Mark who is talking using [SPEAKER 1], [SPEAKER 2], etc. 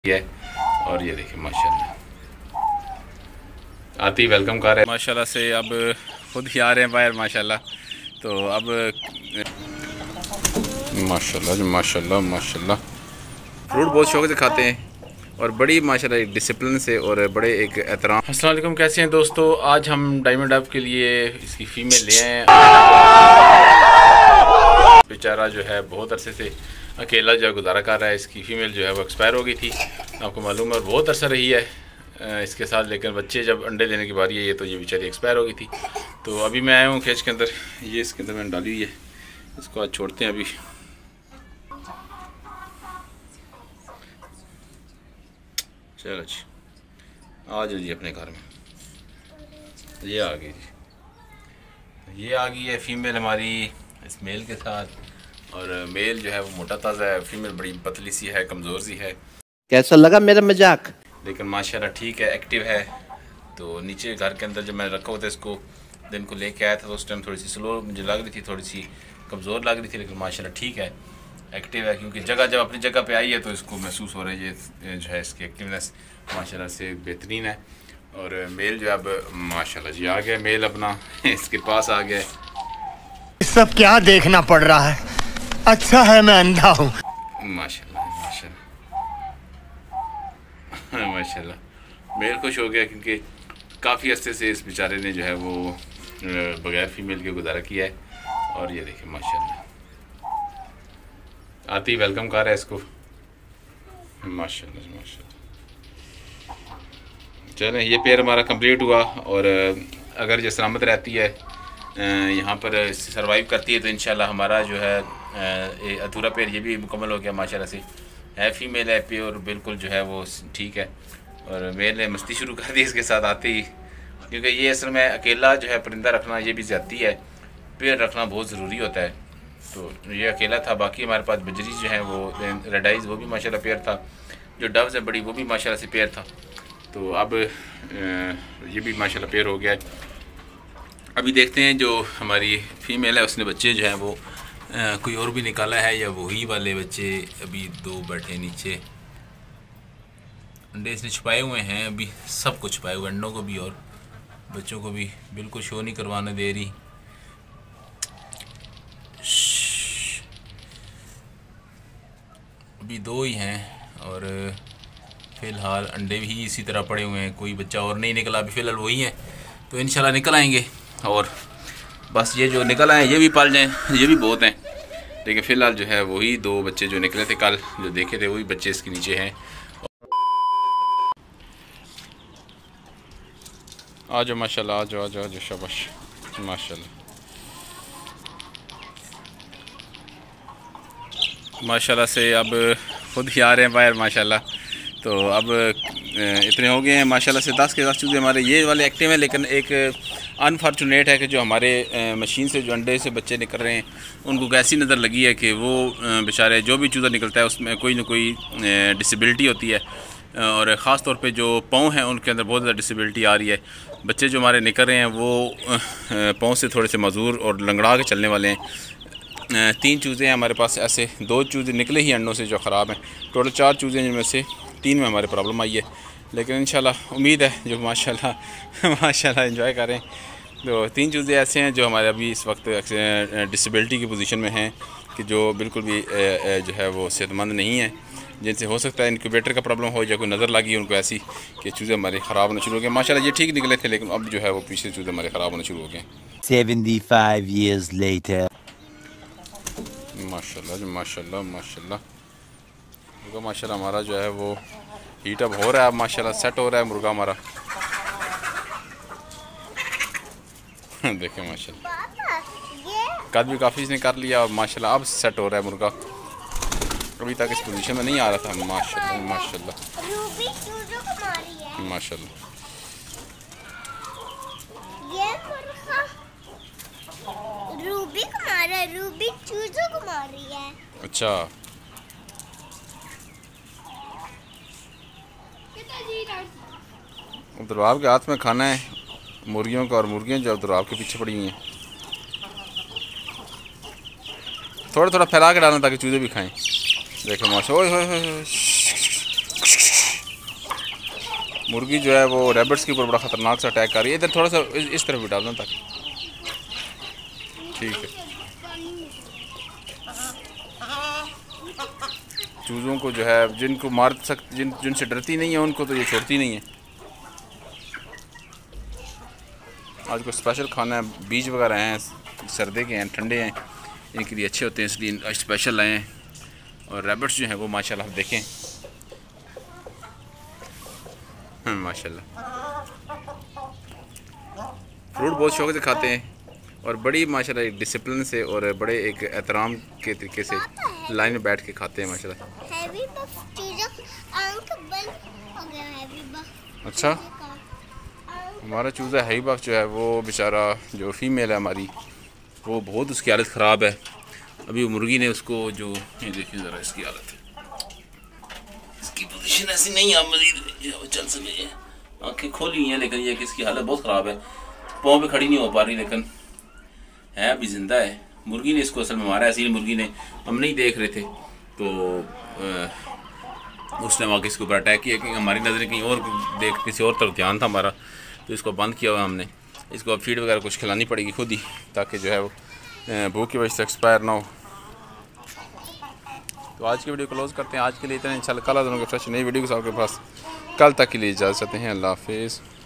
[SPEAKER 1] है। और ये देखिए माशाल्लाह आती वेलकम कर रहे हैं माशाल्लाह से। अब खुद ही आ रहे हैं बाहर माशाल्लाह। तो अब माशाल्लाह जी माशाल्लाह माशाल्लाह फ्रूट बहुत शौक से खाते हैं और बड़ी माशाल्लाह एक डिसिप्लिन से और बड़े एक एहतराम। अस्सलाम वालेकुम, कैसे हैं दोस्तों? आज हम डायमंड डब के लिए इसकी फ़ीमेल ले आए हैं। बेचारा जो है बहुत अरसे से अकेला जो है गुजारा कर रहा है। इसकी फ़ीमेल जो है वो एक्सपायर हो गई थी, आपको मालूम है, और बहुत अरसा रही है इसके साथ। लेकिन बच्चे जब अंडे देने की बारी है ये तो ये बेचारी एक्सपायर हो गई थी। तो अभी मैं आया हूँ खेच के अंदर, ये इसके अंदर मैंने डाली हुई है। इसको आज छोड़ते हैं। अभी चलो जी आ जाओ जी अपने घर में। ये आ गई जी, ये आ गई है फ़ीमेल हमारी इस मेल के साथ। और मेल जो है वो मोटा ताज़ा है, फीमेल बड़ी पतली सी है, कमज़ोर सी है।
[SPEAKER 2] कैसा लगा मेरा मजाक?
[SPEAKER 1] लेकिन माशाल्लाह ठीक है, एक्टिव है। तो नीचे घर के अंदर जब मैंने रखा हुआ था इसको, दिन को लेके आया था तो उस टाइम थोड़ी सी स्लो मुझे लग रही थी, थोड़ी सी कमज़ोर लग रही थी। लेकिन माशाल्लाह ठीक है, एक्टिव है। क्योंकि जगह जब अपनी जगह पे आई है तो इसको महसूस हो रहा है ये जो है इसकी एक्टिवनेस माशाल्लाह से बेहतरीन है। और मेल जो है अब माशाल्लाह जी आ गया, मेल अपना इसके पास आ गया।
[SPEAKER 3] सब क्या देखना पड़ रहा है? अच्छा है मैं अंधा हूँ।
[SPEAKER 1] माशाल्लाह माशाल्लाह माशाल्लाह मेल खुश हो गया क्योंकि काफ़ी अरसे से इस बेचारे ने जो है वो बगैर फीमेल के गुजारा किया है। और ये देखिए माशाल्लाह आती वेलकम कर रहा है इसको। माशाल्लाह माशाल्लाह। चलें, ये पेयर हमारा कंप्लीट हुआ। और अगर ये सलामत रहती है यहाँ पर सरवाइव करती है तो इंशाल्लाह हमारा जो है अधूरा पेयर ये भी मुकम्मल हो गया। माशाल्लाह से है फीमेल है, प्योर बिल्कुल जो है वो ठीक है। और मेल ने मस्ती शुरू कर दी इसके साथ आते ही, क्योंकि ये असल में अकेला जो है परिंदा रखना ये भी ज़्यादती है। पेयर रखना बहुत ज़रूरी होता है। तो ये अकेला था, बाकी हमारे पास बजरी जो है वो रेड आइज़ वो भी माशाल्लाह पेयर था। जो डव्स है बड़ी वो भी माशाल्लाह से पेयर था। तो अब ये भी माशाल्लाह पेयर हो गया है। अभी देखते हैं जो हमारी फ़ीमेल है उसने बच्चे जो हैं वो कोई और भी निकाला है या वही वाले बच्चे। अभी दो बैठे नीचे, अंडे इसने छुपाए हुए हैं, अभी सब कुछ छुपाए हुए, अंडों को भी और बच्चों को भी बिल्कुल शो नहीं करवाने दे रही। अभी दो ही हैं और फ़िलहाल अंडे भी इसी तरह पड़े हुए हैं, कोई बच्चा और नहीं निकला अभी फ़िलहाल वही है। तो इंशाल्लाह निकल आएंगे और बस ये जो निकल आए ये भी पाल जाएँ, ये भी बहुत हैं। लेकिन फ़िलहाल जो है वही दो बच्चे जो निकले थे कल जो देखे थे वही बच्चे इसके नीचे हैं। आ जाओ माशाल्लाह, आ जाओ आ जाओ शाबाश माशाल्लाह माशाल्लाह से। अब खुद ही आ रहे हैं बाहर माशाल्लाह। तो अब इतने हो गए हैं माशाल्लाह से, 10 के 10 चूज़े हमारे ये वाले एक्टिव हैं। लेकिन एक अनफॉर्चुनेट है कि जो हमारे मशीन से जो अंडे से बच्चे निकल रहे हैं उनको ऐसी नज़र लगी है कि वो बेचारे जो भी चूज़ा निकलता है उसमें कोई ना कोई डिसेबिलिटी होती है। और ख़ास तौर पे जो पाँव हैं उनके अंदर बहुत ज़्यादा डिसेबिलिटी आ रही है। बच्चे जो हमारे निकल रहे हैं वो पाँव से थोड़े से मजूर और लंगड़ा के चलने वाले हैं। 3 चूज़े हैं हमारे पास, ऐसे 2 चूज़े निकले ही अंडों से जो ख़राब हैं। टोटल 4 चूज़े हैं जिनमें से 3 में हमारे प्रॉब्लम आई है। लेकिन इंशाल्लाह उम्मीद है जो माशाल्लाह एंजॉय करें। तो 3 चूज़े ऐसे हैं जो हमारे अभी इस वक्त डिसेबिलिटी की पोजीशन में हैं कि जो बिल्कुल भी जो है वो सेहतमंद नहीं है, जिनसे हो सकता है इनक्यूबेटर का प्रॉब्लम हो या कोई नज़र लगी उनको ऐसी कि चूज़े हमारे ख़राब होना शुरू हो गए। माशाल्लाह ये ठीक निकले थे लेकिन अब जो है वो पीछे चूज़े हमारे ख़राब होना शुरू हो गए।
[SPEAKER 2] 75 years later.
[SPEAKER 1] माशाल्लाह जी माशाल्लाह माशाल्लाह। मुर्गा माशाल्लाह हमारा जो है वो हीट अप हो रहा है, माशाल्लाह सेट हो रहा है मुर्गा हमारा। देखें माशाल्लाह कद भी काफ़ी इसने कर लिया और माशाल्लाह अब सेट हो रहा है मुर्गा। अभी तक इस पोजीशन में नहीं आ रहा था। माशाल्लाह माशाल्लाह माशाल्लाह।
[SPEAKER 4] रूबी चूजों को मार रही है।
[SPEAKER 1] अच्छा अब्दुल के हाथ में खाना है मुर्गियों का और मुर्गियाँ जो अब्दुल के पीछे पड़ी हुई हैं। थोड़ा थोड़ा फैला के डालना ताकि चूजे भी खाएं। देखो माशा, ओए होए होए मुर्गी जो है वो रैबिट्स के ऊपर बड़ा ख़तरनाक सा अटैक कर रही है। इधर थोड़ा सा इस तरफ भी डालना ताकि ठीक है। चूज़ों को जो है जिनको मार जिनसे डरती नहीं है उनको तो ये छोड़ती नहीं है। आज को स्पेशल खाना है, बीज वगैरह हैं, सर्दे के हैं, ठंडे हैं, इनके लिए अच्छे होते हैं, इसलिए आज स्पेशल लाए हैं। और रैबिट्स जो हैं वो माशाल्लाह आप देखें माशाल्लाह फ्रूट बहुत शौक से खाते हैं और बड़ी माशाल्लाह एक डिसिप्लिन से और बड़े एक एहतराम के तरीके से लाइन में बैठ के खाते हैं माशाल्लाह।
[SPEAKER 4] हैवी बफ चूजा आंख बंद हो गया। हैवी बफ
[SPEAKER 1] अच्छा, हमारा चूज़ा हैवी बफ जो है वो बेचारा जो फीमेल है हमारी, वो बहुत उसकी हालत ख़राब है। अभी वो मुर्गी ने उसको जो ये देखिए ज़रा इसकी हालत है, इसकी पोजीशन ऐसी नहीं है मज़ीद चल सके, आँखें खोली हैं लेकिन ये कि इसकी हालत बहुत ख़राब है, पाँव पे खड़ी नहीं हो पा रही, लेकिन है अभी ज़िंदा है। मुर्गी ने इसको असल में मारा है, इसीलिए मुर्गी ने, हम नहीं देख रहे थे तो उसने आके इसके ऊपर अटैक किया कि हमारी नज़रें कहीं और किसी और तरफ ध्यान था हमारा, तो इसको बंद किया हुआ हमने। इसको अब फीड वगैरह कुछ खिलानी पड़ेगी खुद ही, ताकि जो है वो भूख की वजह से एक्सपायर ना हो। तो आज की वीडियो क्लोज़ करते हैं। आज के लिए इतना, इंशाल्लाह कल आ जाऊँगा फ्रेश नई वीडियो के साथ आपके पास। कल तक के लिए इजाज़त हैं, अल्लाह हाफिज़।